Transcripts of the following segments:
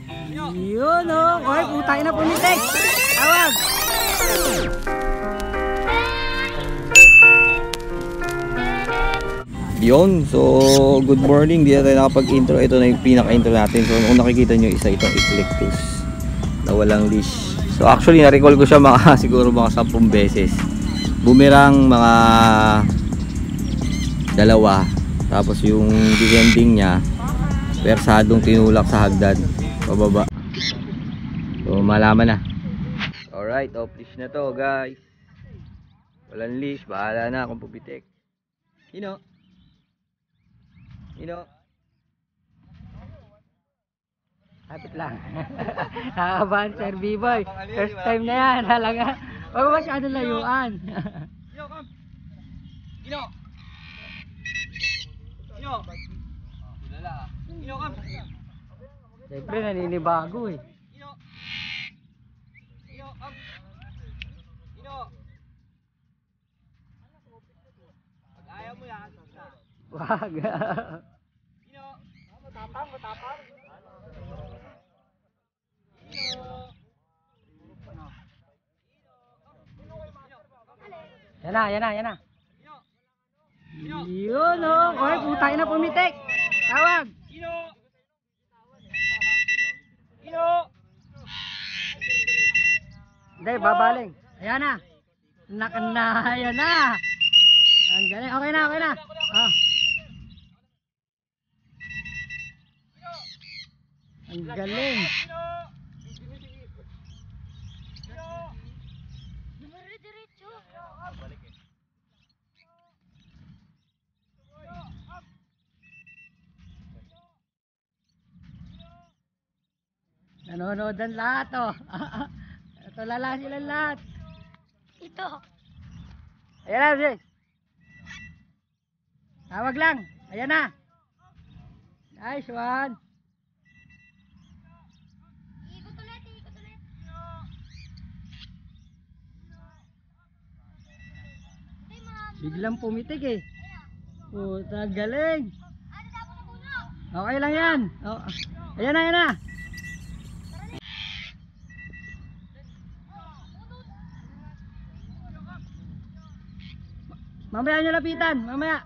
Yun o. Oy, putay na pumitik. Tawag. Yun, so good morning. Di na tayo nakapag-intro. Ito na yung pinaka-intro natin. So kung nakikita nyo, isa itong Eclectus na walang leash. So actually na-recall ko siya mga siguro mga 10 beses. Bumirang mga dalawa. Tapos yung descending niya persadong tinulak sa hagdan pababa. So malaman na. Alright, off leash na to guys. Walang leash, bahala na kung pupitik. Ino Kapit lang. Nakakabahan Sir B-Boy. First time na yan. Halaga. Huwag masyadong layuan. Ino! Siyempre naninibago eh. Pag ayaw mo yan, Wag. matapang. Yan na. Yun o. Oy, putay na pumitik. Tawag. Hindi, babaling. Ayan na. Ayan na. Ang galing. Okay na. Ah. Ang galing. Nanonood ang lahat oh. Ito lala sila lahat. Ito. Ayan na, Jay. Tawag lang. Ayan na. Nice one. Ikot ulit. Hey, ma'am. Biglang pumitik eh. Puta, galing. Ano dapat na puno? Okay lang yan. Oh. Ayan na. Mamaya nyo lapitan, mamaya.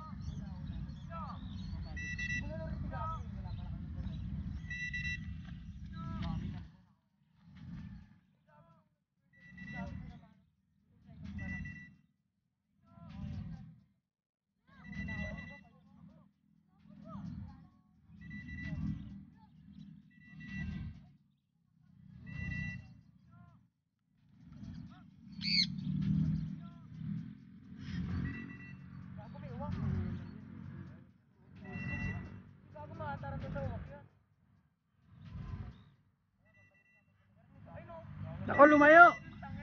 Ako lumayo.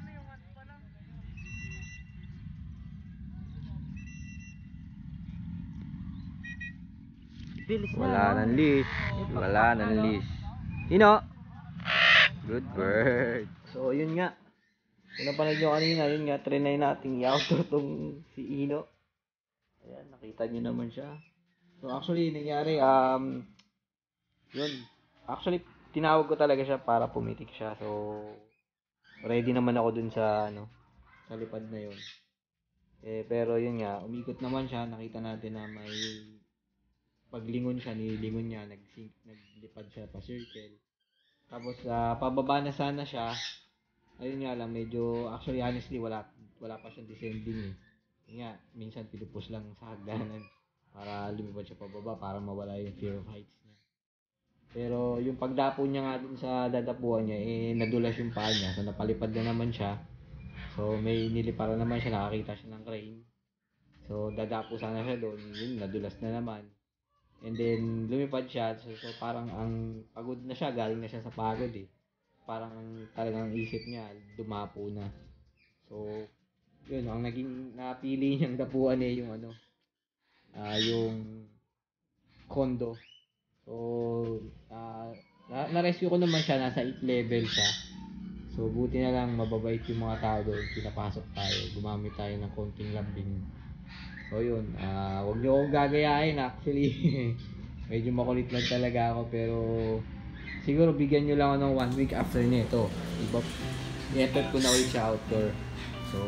Bilis na. Wala nang leash. Ino! Good bird. So yun nga. Kung napanood nyo kanina, yun nga, trinay natin i-outro tong si Ino. Ayan, nakita nyo naman siya. So actually, nangyari, yun. Actually, tinawag ko talaga siya para pumitik siya. So, ready naman ako dun sa, sa lipad na yun. Pero yun nga, umikot naman siya. Nakita natin na may paglingon siya, nilingon niya, naglipad siya pa circle. Tapos, pababa na sana siya. Ayun nga lang, medyo, actually, honestly, wala pa siyang descending eh. Yun nga, minsan pinupus lang sa hagdanan para lumipad siya pababa, para mawala yung fear of heights niya. Pero yung pagdapo niya nga dun sa dadapuan niya, nadulas yung paa niya. So, napalipad na naman siya. So, may niliparan naman siya, nakakita siya ng crane. So, dadapo sana siya doon. Yun, nadulas na naman. And then, lumipad siya. So parang ang pagod na siya. Galing na siya sa pagod eh. Parang talagang isip niya, dumapo na. So, yun, ang naging napili niyang dapuan eh, yung yung condo. So, na-rescue ko naman siya, nasa 8 level siya. So, buti na lang mababait yung mga tao doon, pinapasok tayo, gumamit tayo ng konting lambing. So, yun, wag niyo akong gagayahin actually. Medyo makulit lang talaga ako, pero Siguro bigyan nyo lang ako ng 1 week after nito. Diba? I-effort ko na ulit siya outdoor. So,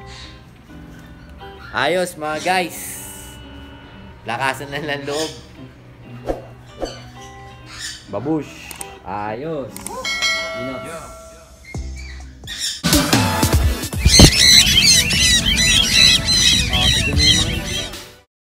ayos mga guys. Lakasan na lang loob. Babush. Ayos. Ino.